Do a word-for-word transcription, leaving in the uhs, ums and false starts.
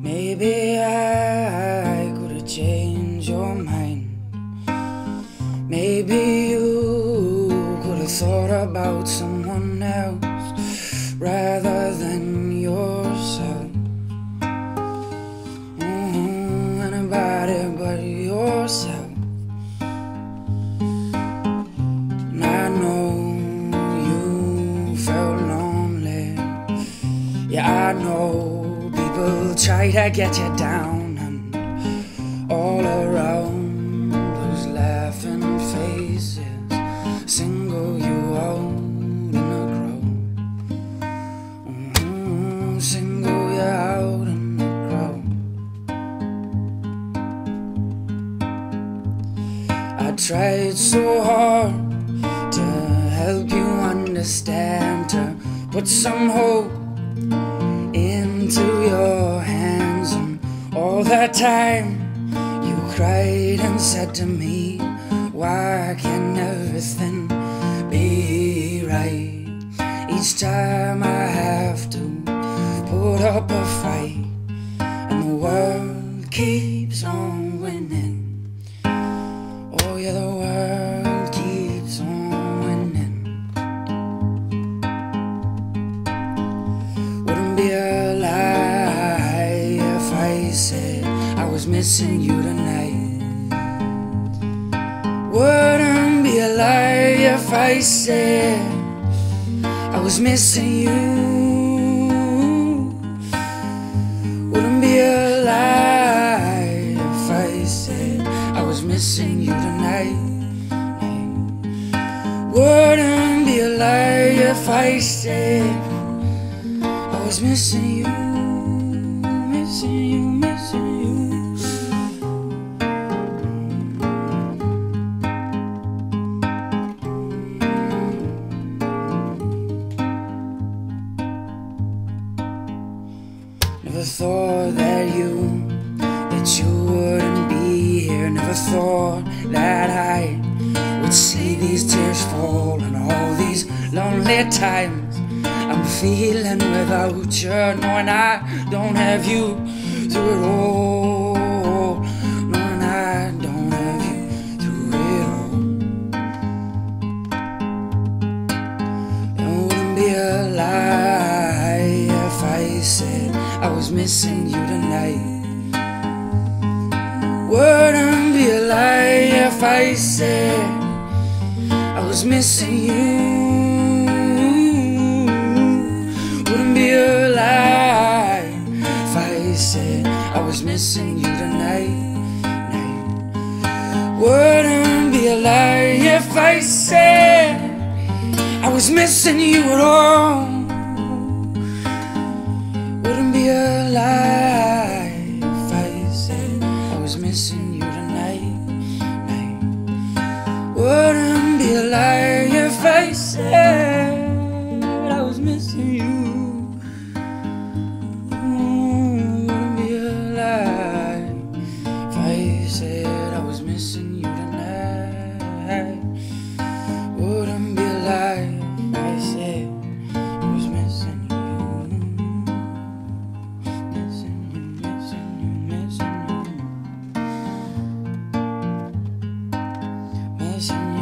Maybe I could have changed your mind. Maybe you could have thought about someone else rather than yourself. Mm-hmm, anybody but yourself. And I know you felt lonely. Yeah, I know people try to get you down, and all around those laughing faces single you out in a crowd. Mm-hmm, single you out in a crowd. I tried so hard to help you understand, to put some hope into your hands, and all that time you cried and said to me, why can't everything be right? Each time I have to put up a fight, and the world keeps on winning. Oh yeah, the world keeps on winning. Wouldn't be a lie if I said I was missing you tonight. Wouldn't be a lie if I said I was missing you. Wouldn't be a lie if I said I was missing you tonight. Wouldn't be a lie if I said I was missing you, missing you, missing you. Never thought that you, that you wouldn't be here. Never thought that I would see these tears fall, and all these lonely times I'm feeling without you, knowing I don't have you through it all, knowing I don't have you through it all. It wouldn't be a lie if I said I was missing you tonight. Wouldn't be a lie if I said I was missing you. Wouldn't be a lie if I said I was missing you tonight. Wouldn't be a lie if I said I was missing you at all. Wouldn't be a lie if I said I was missing you tonight. Wouldn't be a lie if I said I was missing you. Wouldn't be a lie if I said I was missing you tonight. Wouldn't be a lie if I said I was missing you. Missing you, missing you, missing you.